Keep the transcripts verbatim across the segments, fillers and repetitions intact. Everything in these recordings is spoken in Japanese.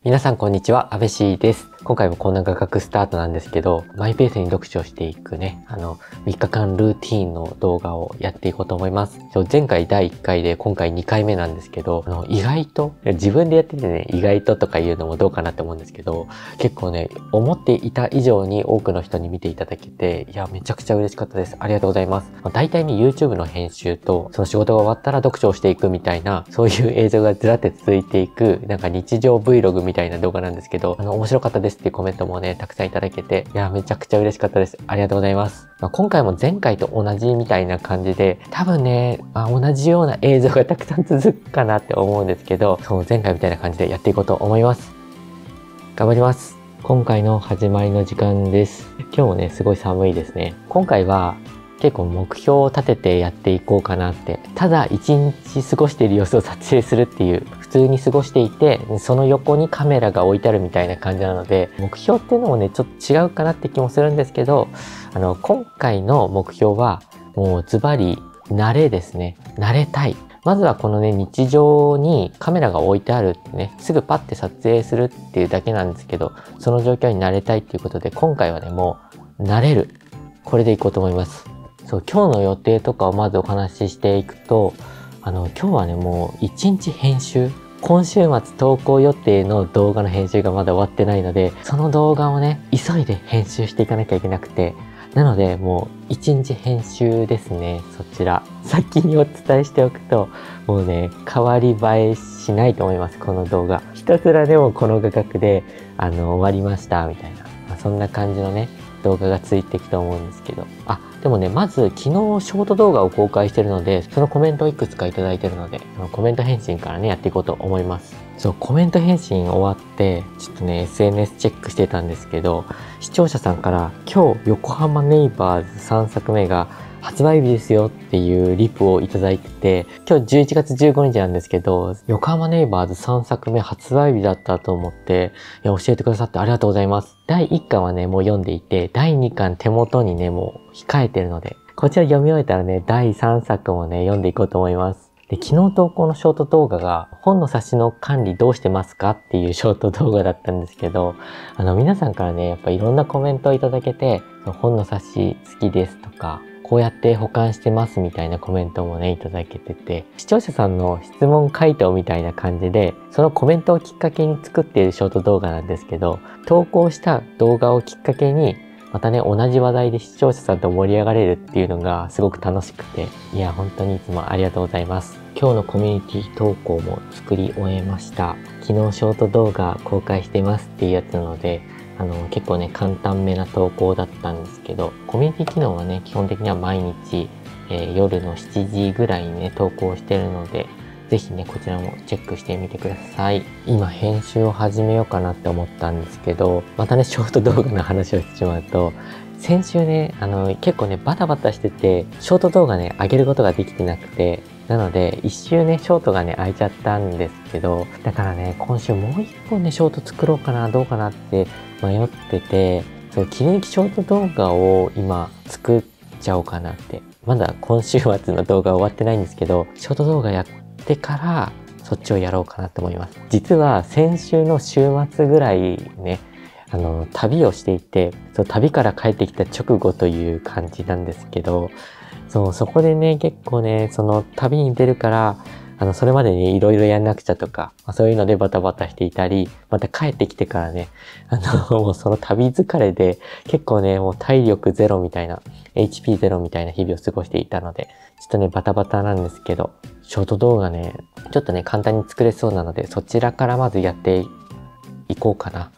皆さんこんにちは、安部 C です。今回もこんな画角スタートなんですけど、マイペースに読書をしていくね、あの、みっかかんルーティーンの動画をやっていこうと思います。前回だいいっかいで今回にかいめなんですけど、あの、意外と、自分でやっててね、意外ととか言うのもどうかなって思うんですけど、結構ね、思っていた以上に多くの人に見ていただけて、いや、めちゃくちゃ嬉しかったです。ありがとうございます。大体ね、YouTube の編集と、その仕事が終わったら読書をしていくみたいな、そういう映像がずらって続いていく、なんか日常 Vlog みたいな動画なんですけど、あの、面白かったですっていうコメントもね、たくさんいただけて、いや、めちゃくちゃ嬉しかったです。ありがとうございます。まあ、今回も前回と同じみたいな感じで、多分ね、まあ、同じような映像がたくさん続くかなって思うんですけど、そう、前回みたいな感じでやっていこうと思います。頑張ります。今回の始まりの時間です。今日もね、すごい寒いですね。今回は、結構目標を立ててやっていこうかなって。ただ一日過ごしている様子を撮影するっていう、普通に過ごしていて、その横にカメラが置いてあるみたいな感じなので、目標っていうのもね、ちょっと違うかなって気もするんですけど、あの、今回の目標は、もうズバリ、慣れですね。慣れたい。まずはこのね、日常にカメラが置いてあるってね、すぐパッて撮影するっていうだけなんですけど、その状況に慣れたいっていうことで、今回はね、もう、慣れる。これでいこうと思います。そう、今日の予定とかをまずお話ししていくと、あの、今日はね、もう一日編集。今週末投稿予定の動画の編集がまだ終わってないので、その動画をね、急いで編集していかなきゃいけなくて、なので、もう一日編集ですね、そちら。先にお伝えしておくと、もうね、変わり映えしないと思います、この動画。ひたすらでもこの画角で、あの、終わりました、みたいな。まあ、そんな感じのね、動画がついていくと思うんですけど。あ、でもね、まず昨日ショート動画を公開してるので、そのコメントをいくつかいただいてるので、コメント返信からね、やっていこうと思います。そう、コメント返信終わって、ちょっとね、エスエヌエス チェックしてたんですけど、視聴者さんから、今日横浜ネイバーズさんさくめが発売日ですよっていうリプをいただいてて、今日じゅういちがつじゅうごにちなんですけど、横浜ネイバーズさんさくめ発売日だったと思って、いや、教えてくださってありがとうございます。だいいっかんはね、もう読んでいて、だいにかん手元にね、もう控えてるので、こちら読み終えたらね、だいさんさくもね、読んでいこうと思います。で、昨日投稿のショート動画が、本の冊子の管理どうしてますかっていうショート動画だったんですけど、あの、皆さんからね、やっぱいろんなコメントをいただけて、本の冊子好きですとか、こうやって保管してますみたいなコメントもね、いただけてて、視聴者さんの質問回答みたいな感じで、そのコメントをきっかけに作っているショート動画なんですけど、投稿した動画をきっかけに、またね、同じ話題で視聴者さんと盛り上がれるっていうのがすごく楽しくて、いや、本当にいつもありがとうございます。今日のコミュニティ投稿も作り終えました。昨日ショート動画公開してますっていうやつなので、あの、結構ね、簡単めな投稿だったんですけど、コミュニティ機能はね、基本的には毎日、えー、夜のしちじぐらいにね、投稿してるので、ぜひね、こちらもチェックしてみてください。今、編集を始めようかなって思ったんですけど、またね、ショート動画の話をしてしまうと、先週ね、あの、結構ね、バタバタしてて、ショート動画ね、上げることができてなくて、なので、一周ね、ショートがね、空いちゃったんですけど、だからね、今週もう一本ね、ショート作ろうかな、どうかなって迷ってて、そう、切り抜きショート動画を今、作っちゃおうかなって。まだ今週末の動画終わってないんですけど、ショート動画やってから、そっちをやろうかなと思います。実は、先週の週末ぐらいね、あの、旅をしていて、そう、旅から帰ってきた直後という感じなんですけど、そう、そこでね、結構ね、その旅に出るから、あの、それまでにいろいろやんなくちゃとか、まあ、そういうのでバタバタしていたり、また帰ってきてからね、あの、もうその旅疲れで、結構ね、もう体力ゼロみたいな、エイチピーゼロ みたいな日々を過ごしていたので、ちょっとね、バタバタなんですけど、ショート動画ね、ちょっとね、簡単に作れそうなので、そちらからまずやっていこうかな。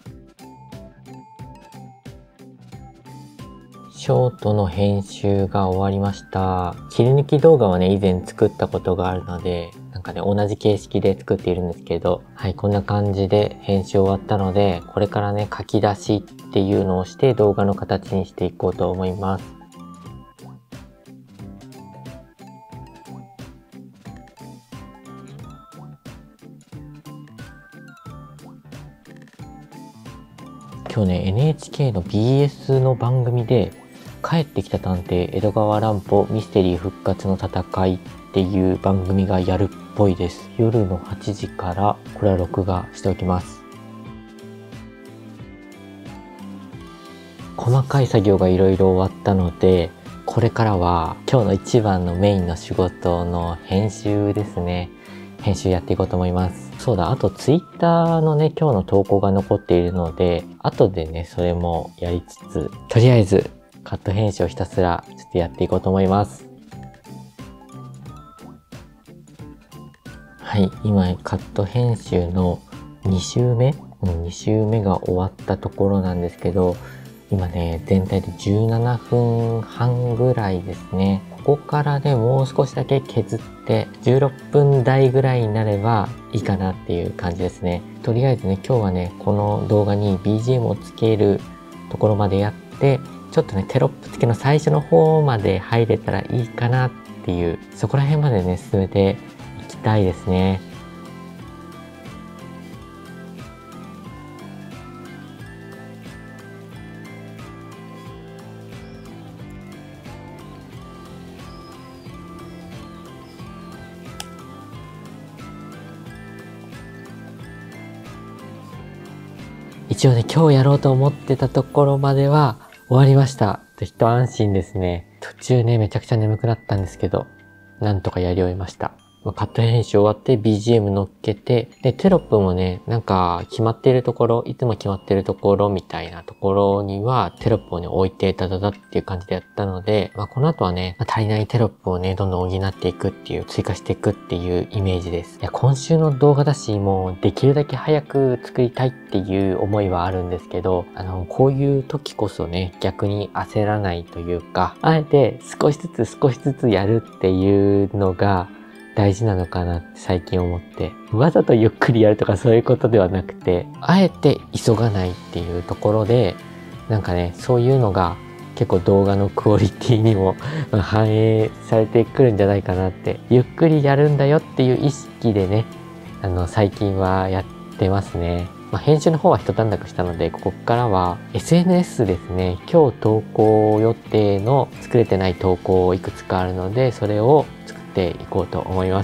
ショートの編集が終わりました。切り抜き動画はね、以前作ったことがあるので、なんかね、同じ形式で作っているんですけど、はい、こんな感じで編集終わったので、これからね、書き出しっていうのをして動画の形にしていこうと思います。今日ね、エヌエイチケー の ビーエス の番組で、帰ってきた探偵江戸川乱歩ミステリー復活の戦いっていう番組がやるっぽいです。夜のはちじからこれは録画しておきます。 細かい作業がいろいろ終わったので、これからは今日の一番のメインの仕事の編集ですね。編集やっていこうと思います。そうだ、あとツイッターのね、今日の投稿が残っているので、後でね、それもやりつつ、とりあえずカット編集をひたすらちょっとやっていこうと思います。はい、今カット編集のに週目、うん、に週目が終わったところなんですけど、今ね、全体でじゅうななふんはんぐらいですね。ここからね、もう少しだけ削ってじゅうろっぷん台ぐらいになればいいかなっていう感じですね。とりあえずね、今日はね、この動画に ビージーエム をつけるところまでやって、ちょっとね、テロップ付けの最初の方まで入れたらいいかなっていう、そこら辺までね、進めていきたいですね。一応ね、今日やろうと思ってたところまでは終わりました。一安心ですね。途中ね、めちゃくちゃ眠くなったんですけど、なんとかやり終えました。カット編集終わって ビージーエム 乗っけて、で、テロップもね、なんか決まっているところ、いつも決まっているところみたいなところにはテロップをね、置いてダダダっていう感じでやったので、まあ、この後はね、まあ、足りないテロップをね、どんどん補っていくっていう、追加していくっていうイメージです。いや、今週の動画だし、もうできるだけ早く作りたいっていう思いはあるんですけど、あの、こういう時こそね、逆に焦らないというか、あえて少しずつ少しずつやるっていうのが、大事なのかなって最近思って、わざとゆっくりやるとかそういうことではなくて、あえて急がないっていうところで、なんかね、そういうのが結構動画のクオリティにも反映されてくるんじゃないかなって、ゆっくりやるんだよっていう意識でね、あの最近はやってますね。まあ、編集の方は一段落したので、ここからは エスエヌエス ですね。今日投稿予定の作れてない投稿いくつかあるので、それを作っていこうと思います。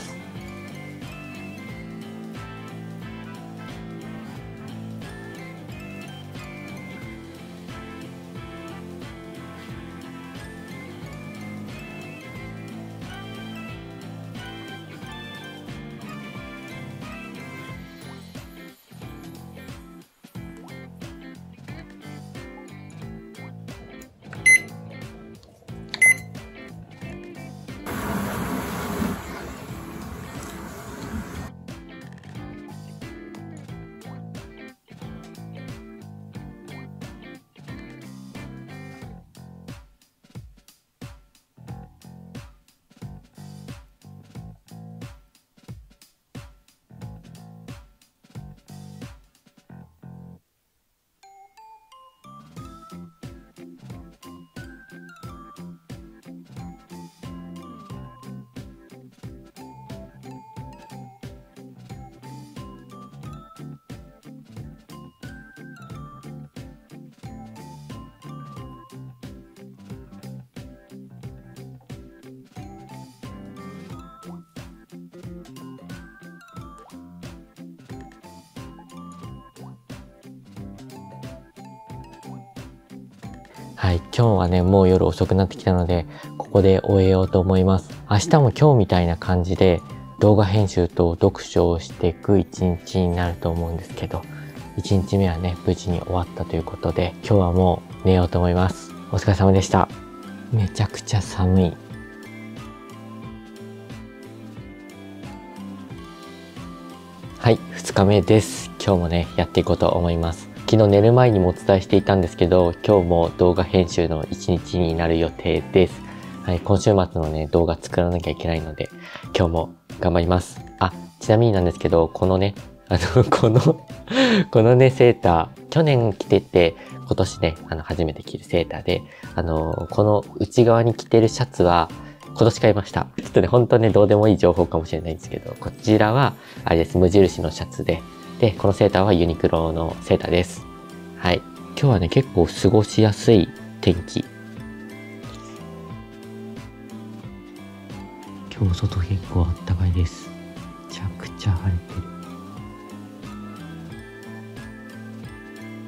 はい、今日はね、もう夜遅くなってきたので、ここで終えようと思います。明日も今日みたいな感じで、動画編集と読書をしていく一日になると思うんですけど、一日目はね、無事に終わったということで、今日はもう寝ようと思います。お疲れ様でした。めちゃくちゃ寒い。はい、ふつかめです。今日もね、やっていこうと思います。昨日寝る前にもお伝えしていたんですけど、今日も動画編集の一日になる予定です。はい、今週末のね、動画作らなきゃいけないので、今日も頑張ります。あ、ちなみになんですけど、このね、あの、このこのね、セーター、去年着てて、今年ね、あの、初めて着るセーターで、あの、この内側に着てるシャツは、今年買いました。ちょっとね、本当ね、どうでもいい情報かもしれないんですけど、こちらは、あれです、無印のシャツで、で、このセーターはユニクロのセーターです。はい。今日はね、結構過ごしやすい天気。今日外結構あったかいです。めちゃくちゃ晴れてる。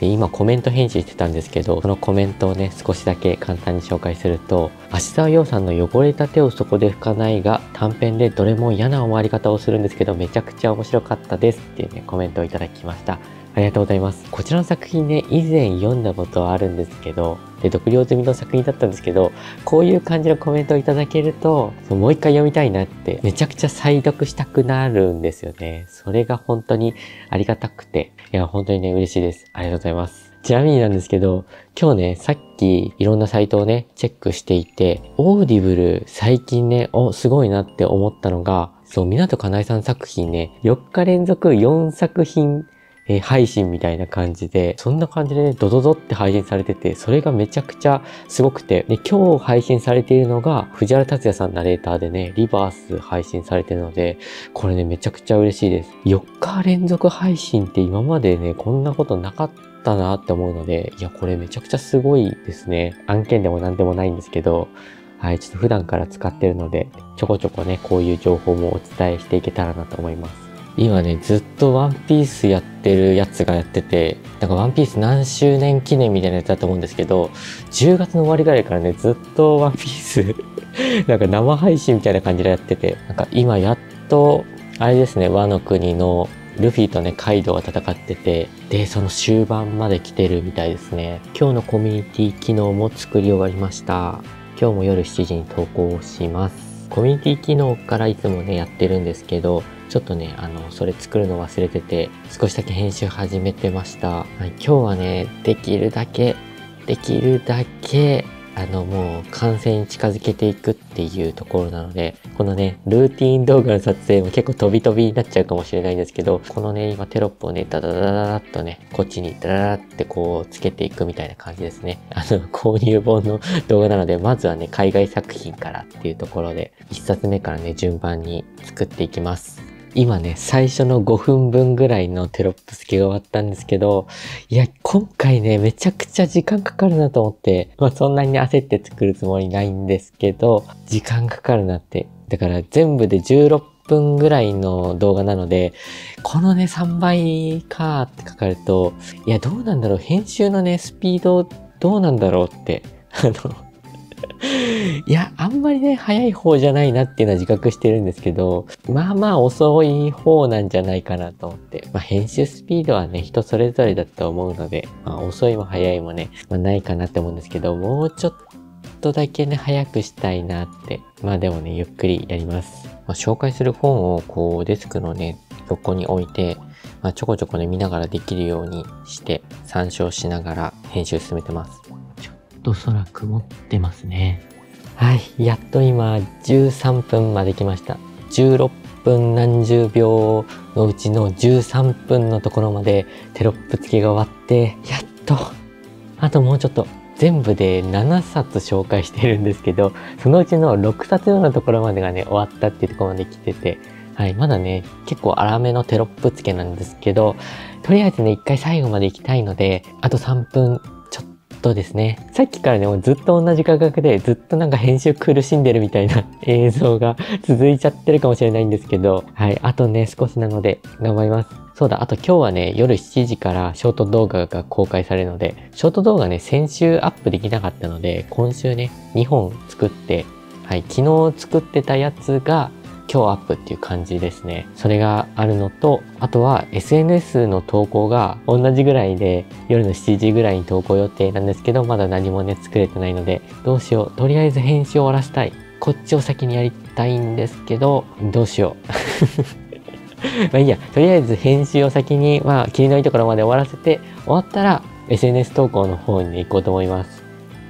で、今コメント返信してたんですけど、そのコメントをね、少しだけ簡単に紹介すると、芦沢陽さんの汚れた手をそこで拭かないが、短編でどれも嫌な終わり方をするんですけど、めちゃくちゃ面白かったですっていうね、コメントをいただきました。ありがとうございます。こちらの作品ね、以前読んだことはあるんですけど、で、読了済みの作品だったんですけど、こういう感じのコメントをいただけると、もう一回読みたいなって、めちゃくちゃ再読したくなるんですよね。それが本当にありがたくて、いや、本当にね、嬉しいです。ありがとうございます。ちなみになんですけど、今日ね、さっきいろんなサイトをね、チェックしていて、オーディブル最近ね、お、すごいなって思ったのが、そう、湊かなえさん作品ね、よっか連続よんさく品、えー、配信みたいな感じで、そんな感じでね、ドドドって配信されてて、それがめちゃくちゃすごくて、で、今日配信されているのが、藤原竜也さんナレーターでね、リバース配信されてるので、これね、めちゃくちゃ嬉しいです。よっか連続配信って今までね、こんなことなかったなって思うので、いや、これめちゃくちゃすごいですね。案件でもなんでもないんですけど、はい、ちょっと普段から使ってるので、ちょこちょこね、こういう情報もお伝えしていけたらなと思います。今ね、ずっとワンピースやってるやつがやってて、なんかワンピース何周年記念みたいなやつだと思うんですけど、じゅうがつの終わりぐらいからね、ずっとワンピース、なんか生配信みたいな感じでやってて、なんか今やっと、あれですね、ワノ国のルフィとね、カイドウが戦ってて、で、その終盤まで来てるみたいですね。今日のコミュニティ機能も作り終わりました。今日も夜しちじに投稿します。コミュニティ機能からいつもね、やってるんですけど、ちょっとね、あの、それ作るの忘れてて、少しだけ編集始めてました。はい、今日はね、できるだけ、できるだけ、あの、もう完成に近づけていくっていうところなので、このね、ルーティーン動画の撮影も結構飛び飛びになっちゃうかもしれないんですけど、このね、今テロップをね、ダダダダダッとね、こっちにダダダってこう、つけていくみたいな感じですね。あの、購入本の動画なので、まずはね、海外作品からっていうところで、一冊目からね、順番に作っていきます。今ね、最初のごふんぶんぐらいのテロップ付けが終わったんですけど、いや、今回ね、めちゃくちゃ時間かかるなと思って、まあそんなに焦って作るつもりないんですけど、時間かかるなって。だから全部でじゅうろっぷんぐらいの動画なので、このね、さんばいかーってかかると、いや、どうなんだろう、編集のね、スピードどうなんだろうって、あの、いや、あんまりね、早い方じゃないなっていうのは自覚してるんですけど、まあまあ遅い方なんじゃないかなと思って。まあ編集スピードはね、人それぞれだと思うので、まあ遅いも早いもね、まあないかなって思うんですけど、もうちょっとだけね、早くしたいなって。まあでもね、ゆっくりやります。まあ紹介する本をこうデスクのね、横に置いて、まあちょこちょこね、見ながらできるようにして参照しながら編集進めてます。と空曇ってますね。はい。やっと今じゅうさんぷんまで来ました。じゅうろっぷん何十秒のうちのじゅうさんぷんのところまでテロップ付けが終わって、やっと、あともうちょっと、全部でななさつ紹介してるんですけど、そのうちのろくさつめのところまでがね、終わったっていうところまで来てて、はい。まだね、結構荒めのテロップ付けなんですけど、とりあえずね、一回最後まで行きたいので、あとさんぷん、そうですね。さっきからね、もうずっと同じ価格で、ずっとなんか編集苦しんでるみたいな映像が続いちゃってるかもしれないんですけど、はい、あとね、少しなので頑張ります。そうだ、あと今日はね、夜しちじからショート動画が公開されるので、ショート動画ね、先週アップできなかったので、今週ね、にほん作って、はい、昨日作ってたやつが、今日アップっていう感じですね。それがあるのと、あとは エスエヌエス の投稿が同じぐらいで夜のしちじぐらいに投稿予定なんですけど、まだ何もね作れてないので、どうしよう。とりあえず編集を終わらせたい。こっちを先にやりたいんですけど、どうしよう。まあいいや。とりあえず編集を先に、まあ、切りのいいところまで終わらせて、終わったら エスエヌエス 投稿の方に、ね、行こうと思います。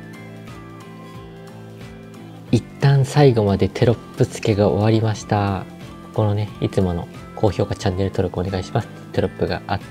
一旦最後までテロップ付けが終わりました。このね、いつもの高評価、チャンネル登録お願いします。テロップがあって、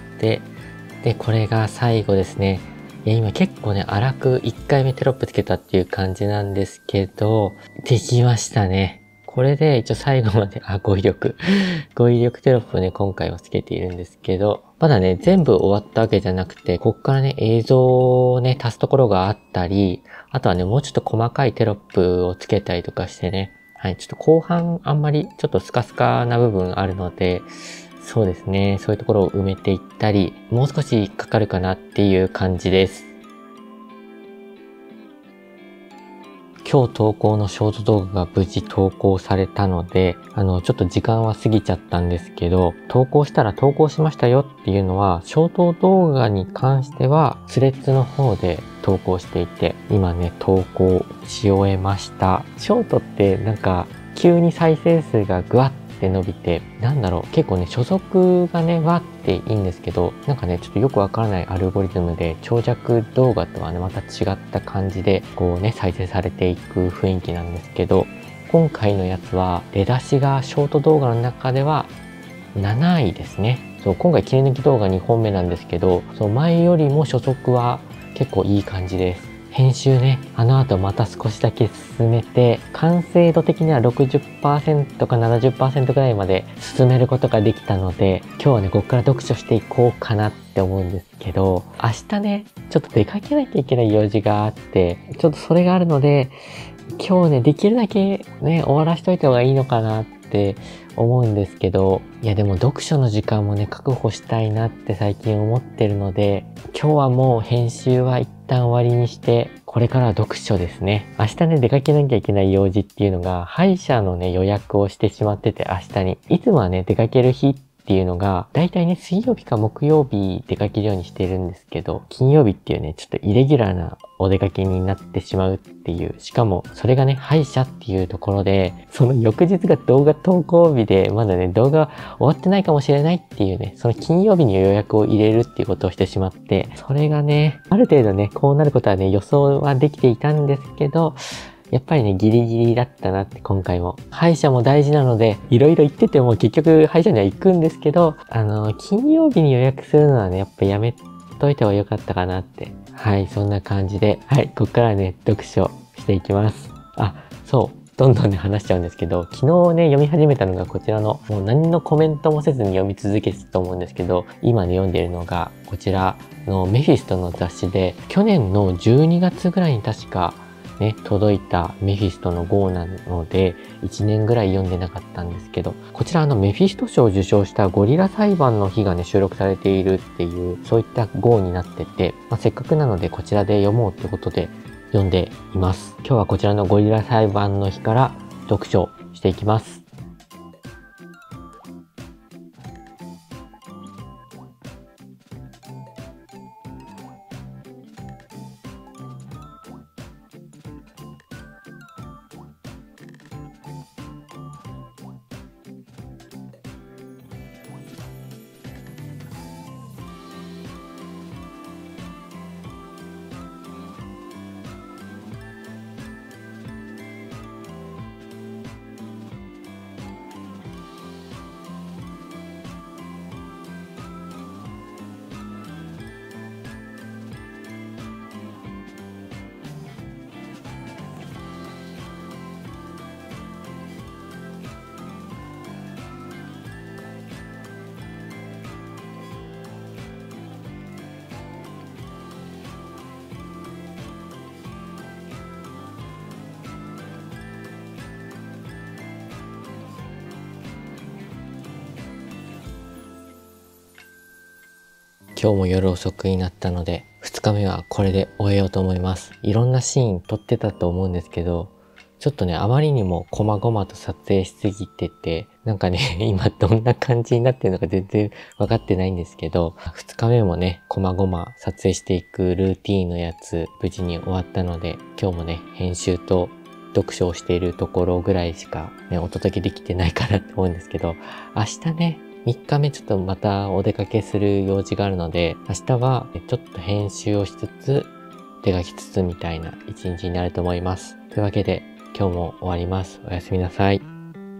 で、これが最後ですね。いや、今結構ね、荒くいっかいめテロップつけたっていう感じなんですけど、できましたね。これで一応最後まで、あ、語彙力。語彙力テロップをね、今回はつけているんですけど、まだね、全部終わったわけじゃなくて、こっからね、映像をね、足すところがあったり、あとはね、もうちょっと細かいテロップをつけたりとかしてね、はい、ちょっと後半あんまりちょっとスカスカな部分あるので、 そうですね。そういうところを埋めていったり、もう少しかかるかなっていう感じです。今日投稿のショート動画が無事投稿されたので、あの、ちょっと時間は過ぎちゃったんですけど、投稿したら投稿しましたよっていうのは、ショート動画に関しては、スレッズの方で投稿していて、今ね、投稿し終えました。ショートってなんか、急に再生数がグワッって伸びて、なんだろう、結構ね、初速がね、わっていいんですけど、なんかね、ちょっとよくわからないアルゴリズムで、長尺動画とはね、また違った感じで、こうね、再生されていく雰囲気なんですけど、今回のやつは、出だしがショート動画の中ではなないですね。そう、今回切り抜き動画にほんめなんですけど、そう、前よりも初速は結構いい感じです。編集ね、あの後また少しだけ進めて、完成度的には ろくじゅっパーセント か ななじゅっパーセント くらいまで進めることができたので、今日はね、ここから読書していこうかなって思うんですけど、明日ね、ちょっと出かけなきゃいけない用事があって、ちょっとそれがあるので、今日ね、できるだけね、終わらしといた方がいいのかなって思うんですけど、いやでも読書の時間もね、確保したいなって最近思ってるので、今日はもう編集は一旦終わりにして、これからは読書ですね。明日ね、出かけなきゃいけない用事っていうのが、歯医者のね、予約をしてしまってて、明日に。いつもはね、出かける日っていうのが、だいたいね、水曜日か木曜日出かけるようにしてるんですけど、金曜日っていうね、ちょっとイレギュラーなお出かけになってしまうっていう、しかも、それがね、歯医者っていうところで、その翌日が動画投稿日で、まだね、動画終わってないかもしれないっていうね、その金曜日に予約を入れるっていうことをしてしまって、それがね、ある程度ね、こうなることはね、予想はできていたんですけど、やっぱりね、ギリギリだったなって、今回も。歯医者も大事なので、いろいろ言ってても結局歯医者には行くんですけど、あの、金曜日に予約するのはね、やっぱやめといた方が良かったかなって。はい、そんな感じで。はい、こっからね、読書していきます。あ、そう。どんどんね、話しちゃうんですけど、昨日ね、読み始めたのがこちらの、もう何のコメントもせずに読み続けてたと思うんですけど、今ね、読んでいるのが、こちらのメフィストの雑誌で、去年のじゅうにがつぐらいに確か、ね、届いたメフィストの号なので、いちねんぐらい読んでなかったんですけど、こちらあのメフィスト賞を受賞したゴリラ裁判の日がね、収録されているっていう、そういった号になってて、まあ、せっかくなのでこちらで読もうってことで読んでいます。今日はこちらのゴリラ裁判の日から読書していきます。今日も夜遅くになったので、ふつかめはこれで終えようと思います。いろんなシーン撮ってたと思うんですけど、ちょっとね、あまりにも細々と撮影しすぎてて、なんかね、今どんな感じになってるのか全然わかってないんですけど、ふつかめもね、細々撮影していくルーティーンのやつ、無事に終わったので、今日もね、編集と読書をしているところぐらいしかね、お届けできてないかなって思うんですけど、明日ね、みっかめちょっとまたお出かけする用事があるので、明日はちょっと編集をしつつ、出かけつつみたいな一日になると思います。というわけで、今日も終わります。おやすみなさい。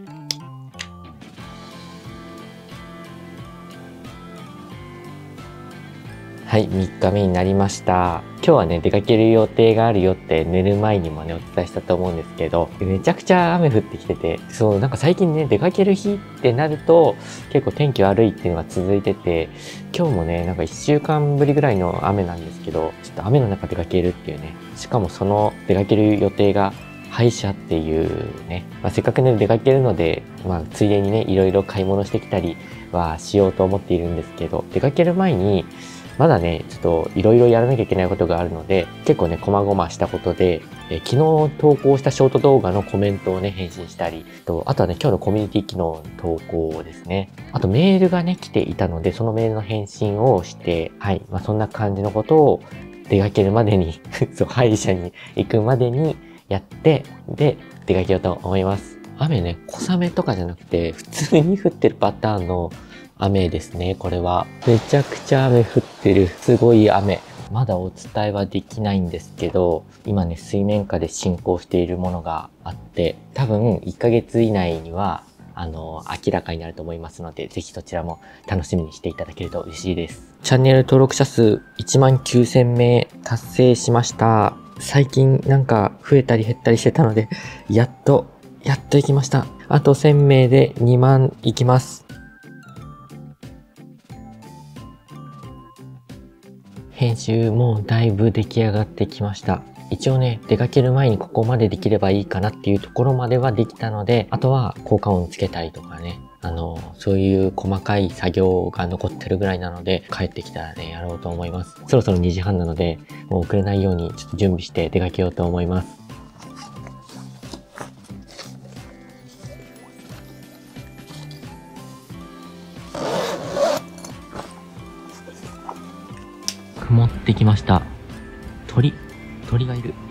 はい、みっかめになりました。今日はね、出かける予定があるよって寝る前にもね、お伝えしたと思うんですけど、めちゃくちゃ雨降ってきてて、そう、なんか最近ね、出かける日ってなると、結構天気悪いっていうのが続いてて、今日もね、なんかいっしゅうかんぶりぐらいの雨なんですけど、ちょっと雨の中出かけるっていうね、しかもその出かける予定が歯医者っていうね、まあ、せっかくね出かけるので、まあ、ついでにねいろいろ買い物してきたりはしようと思っているんですけど、出かける前にまだねちょっといろいろやらなきゃいけないことがあるので、結構ね細々したことで、え昨日投稿したショート動画のコメントをね返信したりと、あとはね今日のコミュニティ機能の投稿ですね、あとメールがね来ていたので、そのメールの返信をして、はい、まあ、そんな感じのことを出かけるまでにそう歯医者に行くまでにやって、で出かけようと思います。雨ね小雨とかじゃなくて普通に降ってるパターンの雨ですね。これはめちゃくちゃ雨降ってる、すごい雨。まだお伝えはできないんですけど、今ね水面下で進行しているものがあって、多分いっかげつ以内にはあの明らかになると思いますので、ぜひそちらも楽しみにしていただけると嬉しいです。チャンネル登録者数いちまんきゅうせんめい達成しました。最近なんか増えたり減ったりしてたので、やっとやっと行きました。あとせんめいでにまん行きます。編集もだいぶ出来上がってきました。一応ね、出かける前にここまでできればいいかなっていうところまではできたので、あとは効果音つけたりとかね、あの、そういう細かい作業が残ってるぐらいなので、帰ってきたらね、やろうと思います。そろそろにじはんなので、もう遅れないようにちょっと準備して出かけようと思います。曇ってきました。鳥、鳥がいる。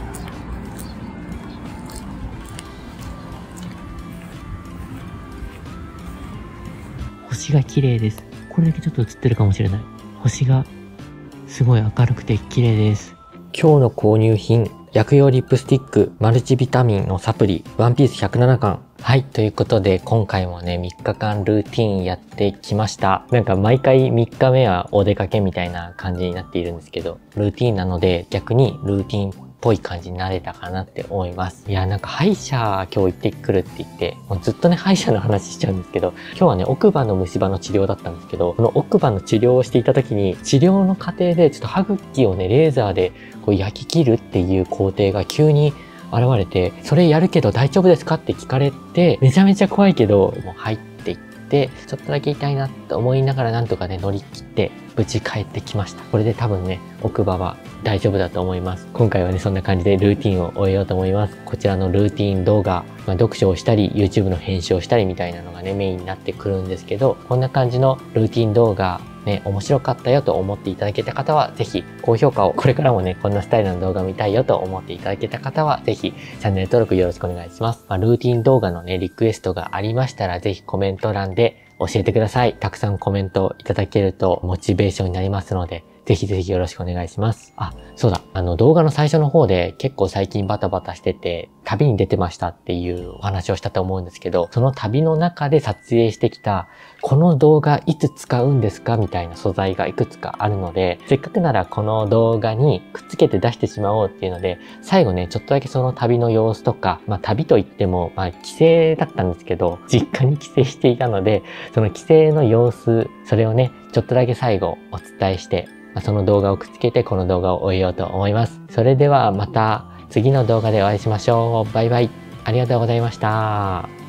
星が綺麗です。これだけちょっと映ってるかもしれない。星がすごい明るくて綺麗です。今日の購入品、薬用リップスティック、マルチビタミンのサプリ、ワンピースひゃくななかん。はい、ということで今回もねみっかかんルーティーンやってきました。なんか毎回みっかめはお出かけみたいな感じになっているんですけど、ルーティーンなので逆にルーティーンっぽい感じになれたかなって思います。いや、なんか歯医者今日行ってくるって言って、もうずっとね歯医者の話しちゃうんですけど、今日はね奥歯の虫歯の治療だったんですけど、この奥歯の治療をしていた時に、治療の過程でちょっと歯茎をねレーザーでこう焼き切るっていう工程が急に現れて、それやるけど大丈夫ですかって聞かれて、めちゃめちゃ怖いけどもう入っていって、ちょっとだけ痛いなって思いながらなんとかね乗り切って無事帰ってきました。これで多分ね奥歯は大丈夫だと思います。今回はねそんな感じでルーティンを終えようと思います。こちらのルーティン動画、まあ、読書をしたり YouTube の編集をしたりみたいなのがねメインになってくるんですけど、こんな感じのルーティン動画ね、面白かったよと思っていただけた方は、ぜひ高評価を、これからもね、こんなスタイルの動画見たいよと思っていただけた方は、ぜひチャンネル登録よろしくお願いします。まあ、ルーティン動画のね、リクエストがありましたら、ぜひコメント欄で教えてください。たくさんコメントいただけるとモチベーションになりますので、ぜひぜひよろしくお願いします。あ、そうだ。あの動画の最初の方で結構最近バタバタしてて、旅に出てましたっていうお話をしたと思うんですけど、その旅の中で撮影してきた、この動画いつ使うんですかみたいな素材がいくつかあるので、せっかくならこの動画にくっつけて出してしまおうっていうので、最後ね、ちょっとだけその旅の様子とか、まあ旅といっても、まあ帰省だったんですけど、実家に帰省していたので、その帰省の様子、それをね、ちょっとだけ最後お伝えして、その動画をくっつけてこの動画を終えようと思います。それではまた次の動画でお会いしましょう。バイバイ。ありがとうございました。